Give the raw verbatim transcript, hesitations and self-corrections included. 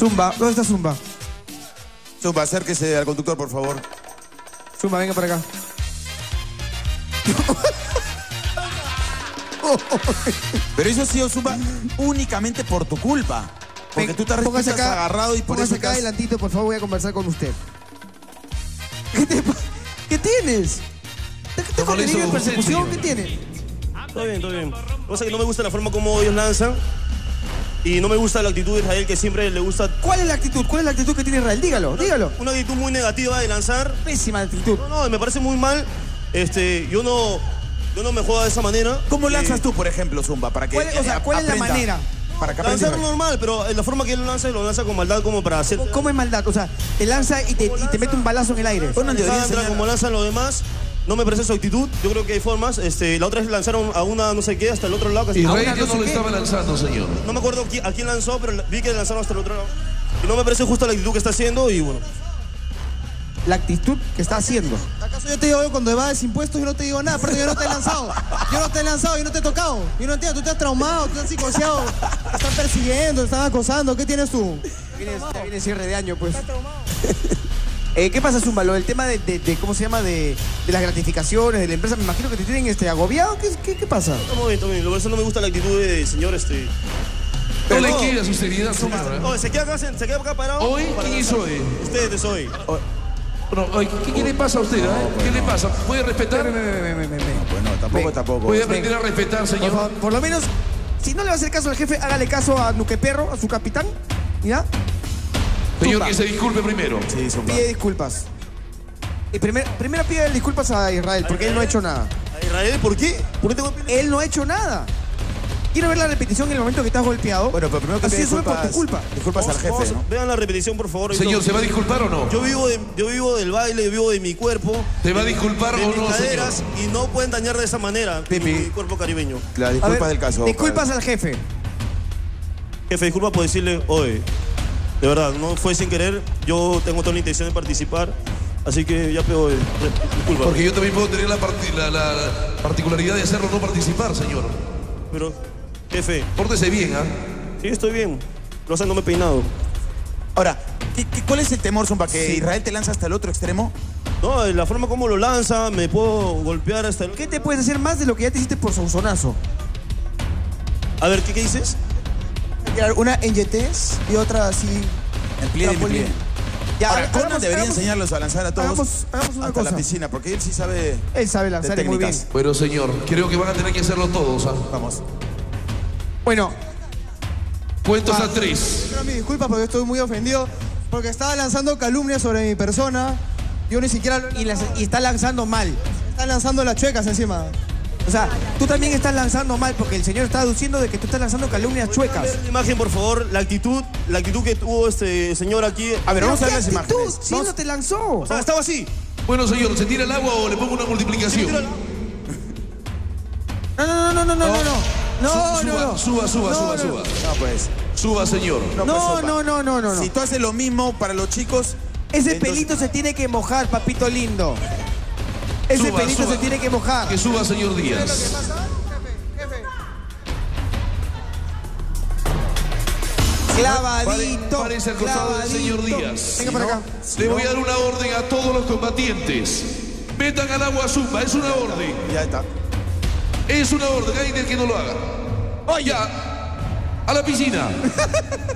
Zumba, ¿dónde está Zumba? Zumba, acérquese al conductor, por favor. Zumba, venga para acá. Pero eso ha sido, Zumba, únicamente por tu culpa. Porque Ven, tú te has póngase acá, agarrado y por póngase eso acá te has... adelantito, por favor, voy a conversar con usted. ¿Qué, te, ¿qué tienes? ¿Te, te con molesto de con usted, persecución? señor. ¿Qué tienes? Todo bien, todo bien. Cosa que no me gusta la forma como ellos lanzan. Y no me gusta la actitud de Israel, que siempre le gusta... ¿Cuál es la actitud? ¿Cuál es la actitud que tiene Israel? Dígalo, dígalo. Una actitud muy negativa de lanzar. Pésima actitud. No, no, me parece muy mal. Este, yo no... Yo no me juego de esa manera. ¿Cómo Eh, lanzas tú, por ejemplo, Zumba? Para que, ¿Cuál, o sea, ¿cuál es la aprenda? manera? Para que aprenda. Lanzar normal, pero la forma que él lanza, lo lanza con maldad como para hacer... ¿Cómo es maldad? O sea, te lanza y te, y te mete un balazo en el aire. Bueno, debería Sandra, enseñar- como lanzan los demás, no me parece su actitud. Yo creo que hay formas. Este, la otra es lanzaron a una no sé qué hasta el otro lado. Casi. Israel Ahora ya no no sé lo qué. estaba lanzando, señor. No me acuerdo qui- a quién lanzó, pero vi que lanzaron hasta el otro lado. Y no me parece justa la actitud que está haciendo y bueno. La actitud que está haciendo. ¿Acaso yo te digo cuando evades impuestos yo no te digo nada? Pero yo no te he lanzado. Yo no te he lanzado, yo no te he tocado. Yo no entiendo, tú te has traumado, tú te has psicoseado. Te están persiguiendo, te están acosando. ¿Qué tienes tú? Viene, ya viene cierre de año, pues. Eh, ¿Qué pasa, Zumba? Lo del tema de, de- de- ¿cómo se llama? De, de las gratificaciones de la empresa. Me imagino que te tienen este, agobiado. ¿Qué, qué, qué pasa? Todo bien, todo bien. Por eso no me gusta la actitud de señor este. No le no. queda su seriedad, señor. ¿eh? Oh, se queda acá, se, se queda acá parado. ¿Hoy? para ¿Quién lanzar. hizo hoy? Ustedes hoy. Bueno, oye, ¿qué, qué le pasa a usted? eh? ¿Qué le pasa? ¿Puede respetar? Ven, ven, ven, ven, ven, ven. Bueno, tampoco, Ven. tampoco. ¿Puede aprender a respetar, Por, señor? favor, por lo menos, si no le va a hacer caso al jefe, hágale caso a Nuqueperro, a su capitán. ¿Ya? Señor, Zumba. que se disculpe primero. Sí, Zumba. Pide disculpas. Y primer- primero pide disculpas a Israel, porque él no ha hecho nada. ¿A Israel? ¿Por qué? ¿Por qué tengo que... Él no ha hecho nada. Quiero ver la repetición en el momento que estás golpeado. Bueno, pero primero que Así pide fue por tu disculpas, culpa. disculpas al Vamos- jefe, vamos- ¿no? Vean la repetición, por favor. Señor, ¿se va a disculpar o no? Yo vivo, de- yo vivo del baile, yo vivo de mi cuerpo. ¿Se va a de- disculpar de o mis no, caderas, señor? y no pueden dañar de esa manera Pipi. mi cuerpo caribeño. Las A disculpas ver, del caso. Disculpas al jefe. Jefe, disculpa por decirle, oye, de verdad, no fue sin querer. Yo tengo toda la intención de participar. Así que ya pego, eh, disculpa. Porque yo también puedo tener la, parti- la- la particularidad de hacerlo no participar, señor. Pero, jefe, Pórtese bien, ¿ah? sí, estoy bien. Lo sé, no me he peinado. Ahora, ¿qué, qué, cuál es el temor, Zumba? ¿Que Israel te lanza hasta el otro extremo? No, la forma como lo lanza, me puedo golpear hasta el... ¿Qué te puedes hacer más de lo que ya te hiciste por sonzonazo? A ver, ¿qué, qué dices? Una en yetes y otra así. En pliegue, en Trampolín. pliegue. Ya, Ahora, hagamos- Conan debería hagamos- enseñarlos a lanzar a todos hagamos- hagamos una hasta cosa. la piscina, porque él sí sabe Él sabe de lanzar y muy bien. técnicas. Bueno, señor, creo que van a tener que hacerlo todos, ¿ah? Vamos. Bueno, Cuento hasta tres. Quiero mi disculpa porque estoy muy ofendido. Porque estaba lanzando calumnias sobre mi persona. Yo ni siquiera lo he y, las- y está lanzando mal. Está lanzando las chuecas encima. O sea, tú también estás lanzando mal porque el señor está aduciendo de que tú estás lanzando calumnias chuecas. Ver la imagen, por favor, la actitud, la actitud que tuvo este señor aquí. A ver, ¿Pero vamos a qué ver las actitud? imágenes. Si él Vamos- no te lanzó. O sea, estaba así. Bueno, señor, ¿se tira el agua o le pongo una multiplicación? No, no, no, no, no, no, no, no. No, Su- no, no. Suba, suba, No, suba, no. suba. No, pues. Suba, señor. No, pues, No, Zumba. no, no, no, no, no. Si tú haces lo mismo para los chicos... Ese entonces- pelito se tiene que mojar, papito lindo. Ese Suba, pelito suba. se tiene que mojar. Que suba, señor Díaz. Clavadito. Párese al costado del señor clavadito. Díaz. Venga para acá. Le voy a dar una orden a todos los combatientes. Metan al agua Zumba, es una orden. Ya está. Es una orden, hay del que no lo haga. Vaya a la piscina.